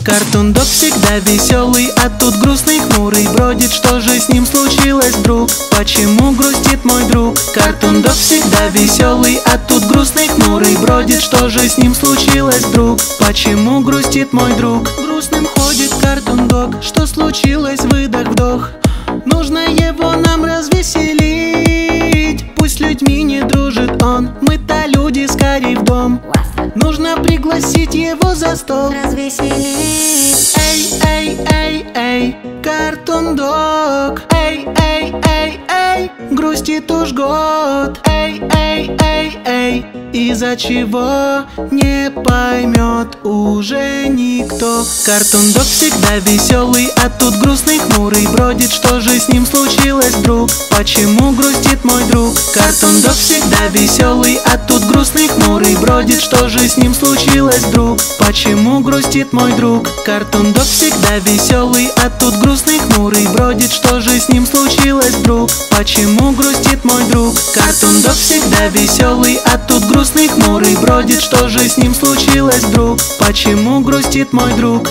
Картун-дог всегда веселый, а тут грустный, хмурый бродит. Что же с ним случилось, друг? Почему грустит мой друг? Картун-дог всегда веселый, а тут грустный, хмурый бродит. Что же с ним случилось, друг? Почему грустит мой друг? Грустным ходит Картун-дог. Что случилось? Выдох-вдох. Нужно его нам развеселить. Пусть с людьми не дружит он, мы-то люди, скорей в дом. Нужно пригласить его за стол, развеселить. Эй, эй, эй, эй, Картун-дог. Эй, эй, эй, эй, грустит уж год. Эй, эй, эй, эй, из-за чего не поймет уже никто. Картун-дог всегда веселый, а тут грустный, хмурый бродит. Что же с ним случилось, друг? Почему грустит мой друг? Картун-дог всегда веселый, а тут грустный, хмурый бродит. Что же с ним случилось, друг? Почему грустит мой друг? Картун-дог всегда веселый, а тут грустный, хмурый бродит. Что же с ним случилось, друг? Почему грустит мой друг? Картун-дог всегда веселый, а тут грустный, хмурый бродит. Что же с ним случилось, друг? Почему грустит мой друг?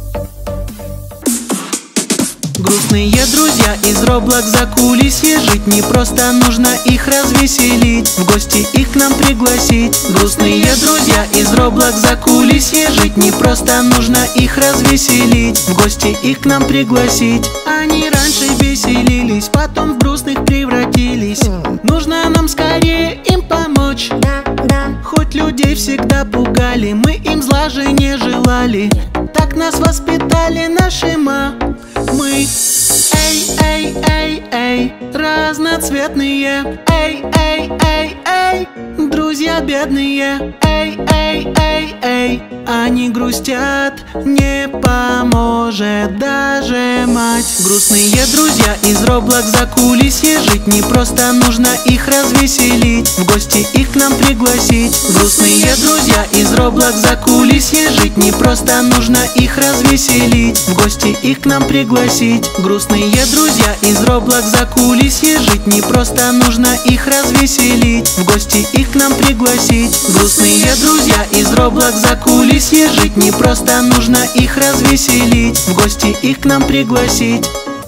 Грустные друзья из Роблокс закулисье. Жить непросто, нужно их развеселить, в гости их к нам пригласить. Грустные друзья из Роблокс закулисье. Жить непросто, нужно их развеселить, в гости их к нам пригласить. Они раньше веселились, потом в грустных превратились. Нужно нам скорее им помочь. Хоть людей всегда пугали, мы им зла же не желали. Так нас воспитали наши мамы. Эй, эй, эй, эй, разноцветные. Эй, эй, эй, эй, друзья бедные. Эй, эй, эй, эй, они грустят, не поможет даже мать. Грустные друзья из Роблокс закулисье. Жить непросто, нужно их развеселить, в гости их к нам пригласить. Грустные друзья из Роблокс закулисье. Жить непросто, нужно их развеселить, в гости их к нам пригласить. Грустные друзья из Роблокс закулисье. Жить непросто, нужно их развеселить, в гости их к нам пригласить. Грустные друзья из Роблокс закулисье. Жить непросто, нужно их развеселить, в гости их к нам пригласить.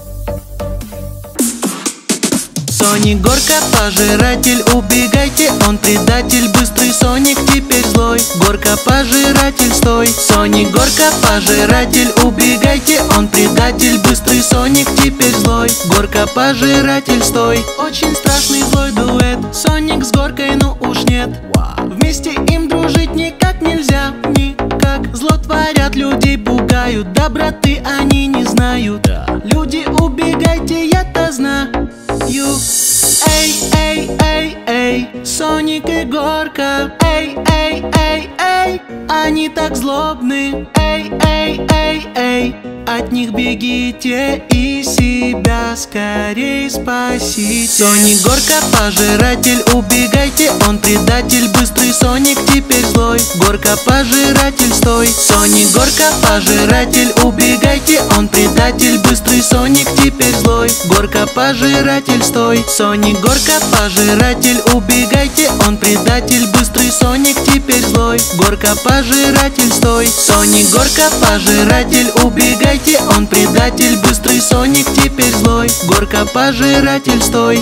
Соник Горка, пожиратель, убегайте, он предатель, быстрый Соник теперь злой. Горка, пожиратель, стой. Соник Горка, пожиратель, убегайте, он предатель, быстрый Соник теперь злой. Горка, пожиратель, стой. Очень страшный злой дуэт, Соник с Горкой, ну уж нет. Вместе им дружить никак нельзя, никак. Зло творят, людей пугают, доброты они не знают. Люди, убегайте, я-то знаю. Эй, эй, эй, эй, Соник и Горка. Эй, эй, эй, эй, они так злобны. Эй, эй, эй, эй, от них бегите и себя скорей спасите. Соник Горка, пожиратель, убегайте, он предатель, быстрый Соник теперь злой. Горка, пожиратель, стой. Соник Горка, пожиратель, убегайте, он предатель, быстрый Соник теперь злой. Горка, пожиратель, стой. Соник Горка, пожиратель, убегайте, он предатель, быстрый Соник теперь злой. Горка, пожиратель, стой. Соник Горка, пожиратель, убегайте, он предатель, быстрый Соник теперь злой. Горка, пожиратель, стой.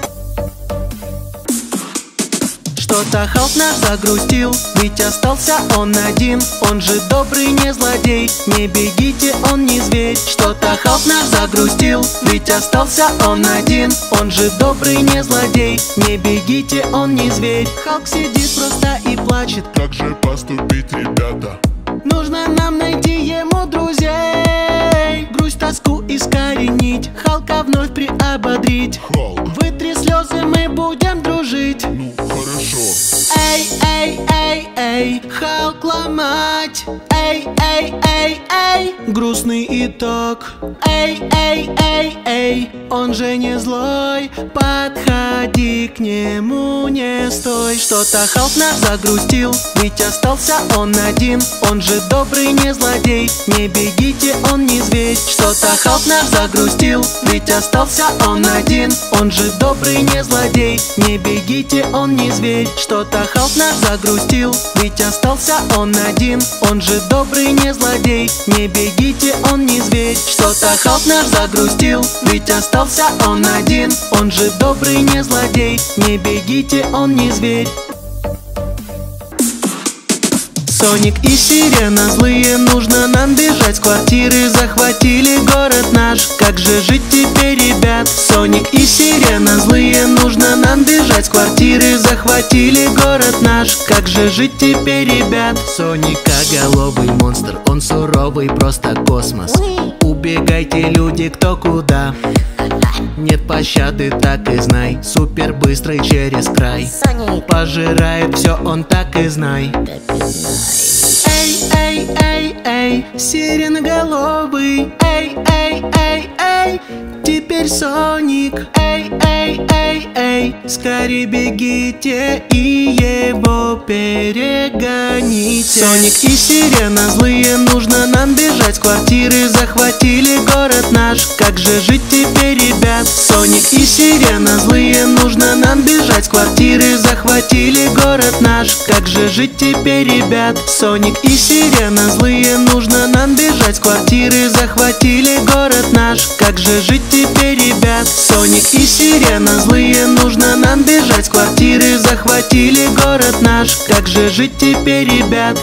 Что-то Халк наш загрустил, ведь остался он один. Он же добрый, не злодей, не бегите, он не зверь. Что-то Халк наш загрустил, ведь остался он один. Он же добрый, не злодей, не бегите, он не зверь. Халк сидит просто и плачет. Как же поступить, ребята? Нужно нам найти ему друзей, грусть, тоску искоренить, Халка вновь приободрить. Халк, Вытри слезы, мы будем дружить. ну хорошо. Эй, эй, эй, эй, Халк ломать. Эй, эй, эй, эй, грустный итог. Эй, эй, эй, эй, он же не злой, подходи к нему, не стой. Что-то Халк наш загрустил, ведь остался он один. Он же добрый, не злодей. Не бегите, он не зверь. Что-то Халк наш загрустил, ведь остался он один. Он же добрый, не злодей. Не бегите, он не зверь. Что-то Халк наш загрустил, ведь остался он один. Он же добрый, не злодей. Не бегите, он не зверь. Что-то Халк наш загрустил, ведь остался он один. Он же добрый, не злодей. Не бегите, он не зверь. Соник и Сирена злые, нужно нам бежать с квартиры. Захватили город наш, как же жить теперь, ребят? Соник и Сирена злые, нужно нам бежать с квартиры. Захватили город наш, как же жить теперь, ребят? Соникоголовый монстр, он суровый, просто космос. Убегайте, люди, кто куда. Нет пощады, так и знай. Супер быстрый через край. Пожирает все, он так и знай. Эй, эй, эй, эй, сиреноголовый. Эй, эй, эй, эй, теперь Соник. Эй, эй, эй, эй, скорее бегите и его перегоните. Соник и Сирена злые, нужно нам бежать с квартиры. Захватили город наш, как же жить теперь, ребят? Соник и Сирена злые, нужно нам бежать с квартиры. Захватили город наш, как же жить теперь, ребят? Соник и Сирена злые, нужно нам бежать с квартиры. Захватили город наш, как же жить теперь, ребят? Соник и Сирена злые, нужно нам бежать с квартиры. Захватили город наш, как же жить теперь, ребят?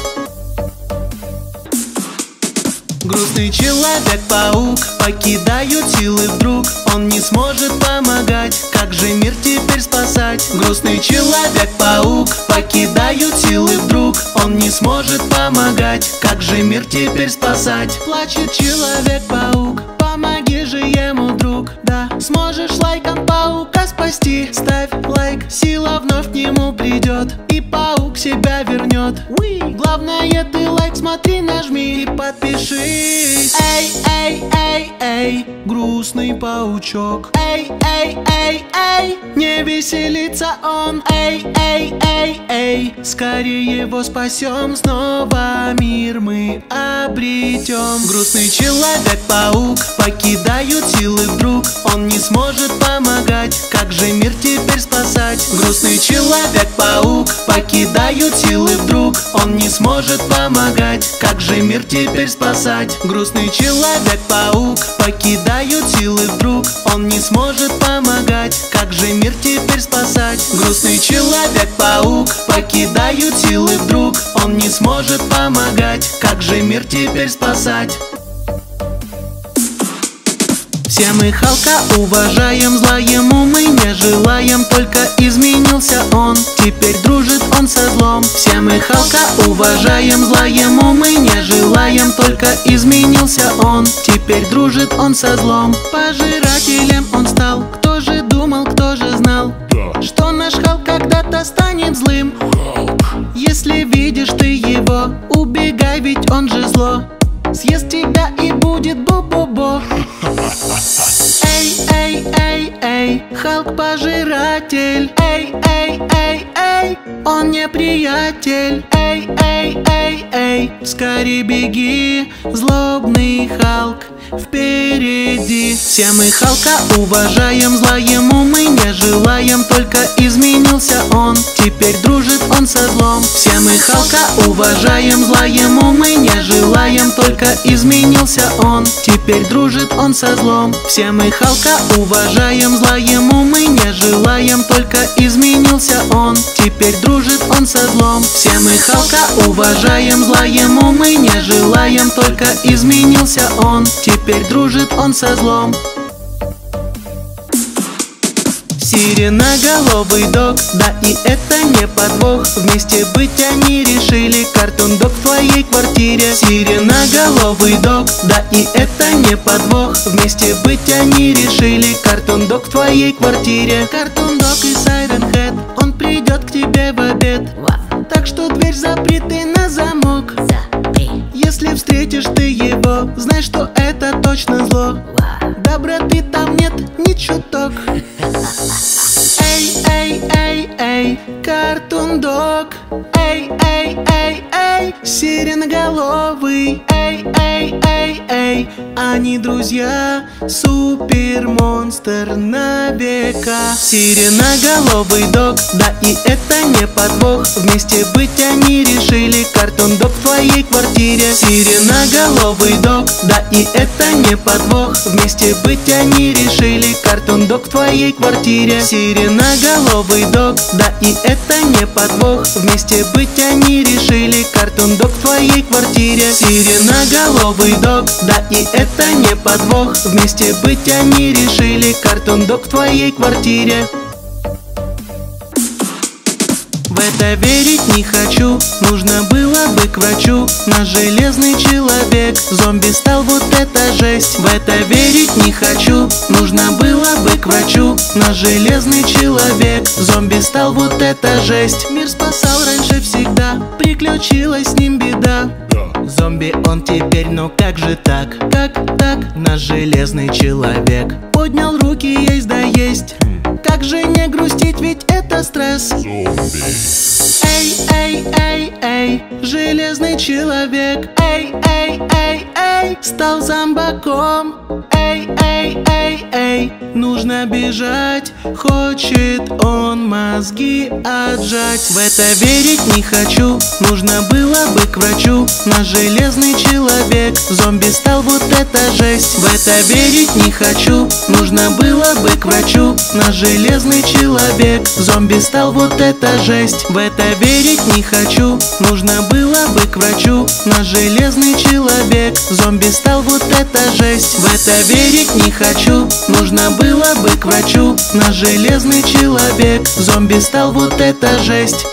Грустный Человек-паук покидает силы вдруг. Он не сможет помогать, как же мир теперь спасать? Грустный Человек-паук покидает силы вдруг. Он не сможет помогать, как же мир теперь спасать? Плачет Человек-паук, помоги же ему, друг. Да, сможешь лайком паука спасти. Ставь лайк, сила вновь к нему придет, и паук себя вернет. Главное, ты лайк смотри, нажми и подпишись. Эй, эй, эй, эй, грустный паучок. Эй, эй, эй, эй, не веселится он. Эй, эй, эй, эй, скорее его спасем. Снова мир мы обретем. Грустный Человек-паук покидает силы вдруг. Он не сможет помогать, как же мир теперь спасать? Грустный Человек-паук покидает силы вдруг. Он не сможет помогать, как же мир теперь спасать? Грустный Человек-паук покидает силы вдруг. Он не сможет помогать, как же мир теперь спасать? Грустный Человек-паук покидает силы вдруг. Он не сможет помогать, как же мир теперь спасать? Все мы Халка уважаем, зла ему мы не желаем. Только изменился он, теперь дружит он со злом. Все мы Халка уважаем, зла ему мы не желаем. Только изменился он, теперь дружит он со злом. Пожирателем он стал, кто же думал, кто же знал, что наш Халк когда-то станет злым. Если видишь ты его, убегай, ведь он же зло. Съест тебя и будет бу-бу-бу. Эй, эй, эй, эй, Халк-пожиратель. Эй, эй, эй, эй, он неприятель. Эй, эй, эй, эй, скорее беги, злобный Халк впереди. Все мы Халка уважаем, зла ему мы не желаем. Только изменился он, теперь дружит он со злом. Все мы Халка уважаем, зла ему мы не желаем. Только изменился он, теперь дружит он со злом. Все мы Халка уважаем, зла ему мы не желаем. Только изменился он, теперь дружит он со злом. Все мы Халка уважаем, зла ему мы не желаем. Только изменился он, теперь дружит он со злом. Сиреноголовый дог, да и это не подвох. Вместе быть они решили, Картун Дог в твоей квартире. Сиреноголовый дог, да и это не подвох. Вместе быть они решили, Картун Дог в твоей квартире. Картун Дог и Сайрен Хэт, он придет к тебе в обед. Так что дверь запри ты на замок. Если встретишь ты его, знай, что это точно зло. Доброты там нет ни чуток. Эй, эй, эй, эй, Картун картон-дог. Эй, эй, эй, эй, сиреноголовый. Эй, эй, эй, эй, они друзья, супер-монстр на века. Сиреноголовый дог, да и это не подвох. Вместе быть они решили, картон-дог в твоей квартире. Сиреноголовый дог, да и это не подвох. Вместе быть они решили, картон-дог в твоей квартире. Сиреноголовый дог, да и это не подвох. Вместе быть они решили, картон-дог в твоей квартире. Сиреноголовый дог, да и это не подвох. Вместе быть они решили, картон-дог в твоей квартире. В это верить не хочу, нужно было бы к врачу. Наш железный человек, зомби стал, вот это жесть. В это верить не хочу, нужно было бы к врачу. Наш железный человек, зомби стал, вот это жесть. Мир спасал раньше всегда, приключилась с ним беда. Зомби он теперь, но как же так? Как так? Наш железный человек поднял руки, есть да есть. Как же не грустить, ведь это стресс. Зомби. Эй, эй, эй, эй, железный человек. Эй, эй, эй, эй, стал зомбаком. Эй, эй, эй, эй, нужно бежать. Хочет он мозги отжать. В это верить не хочу, нужно было бы к врачу. Наш железный человек, зомби стал, вот это жесть. В это верить не хочу, нужно было бы к врачу. Наш железный человек, зомби стал, вот это жесть. В это верить не хочу, нужно было бы к врачу. Наш железный человек, зомби стал, вот это жесть. В это верить не хочу, нужно было бы к врачу. Наш железный человек, зомби стал, вот это жесть.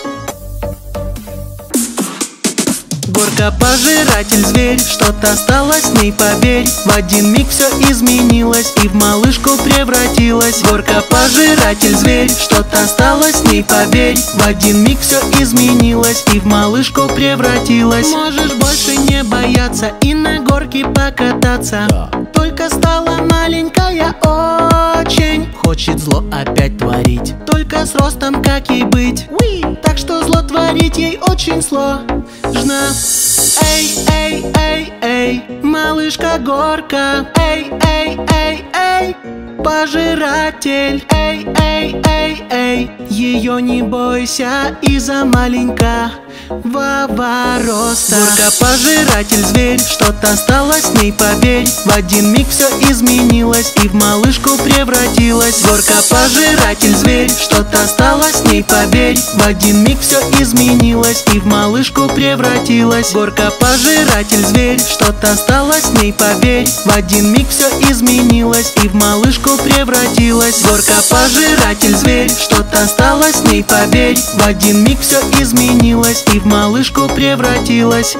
Горка пожиратель зверь, что-то стало с ней, поверь. В один миг все изменилось и в малышку превратилась. Горка пожиратель зверь, что-то стало с ней, поверь. В один миг все изменилось и в малышку превратилась. Можешь больше не бояться и на горке покататься. Только стала маленькая очень, хочет зло опять творить. Только с ростом как ей быть? Так что зло творить ей очень сложно. Эй, эй, эй, эй, малышка горка. Эй, эй, эй, эй, пожиратель. Эй, эй, эй, эй, ее не бойся из-за маленького роста. Горка пожиратель зверь, что-то стало с ней, поверь. В один миг все изменилось и в малышку превратилась. Горка пожиратель зверь, что-то стало с ней, поверь. В один миг все изменилось и в малышку превратилась. Горка пожиратель зверь, что-то стало с ней, поверь. В один миг все изменилось и в малышку превратилась. Горка пожиратель зверь, что-то стало с ней, поверь. В один миг все изменилось и в малышку превратилась.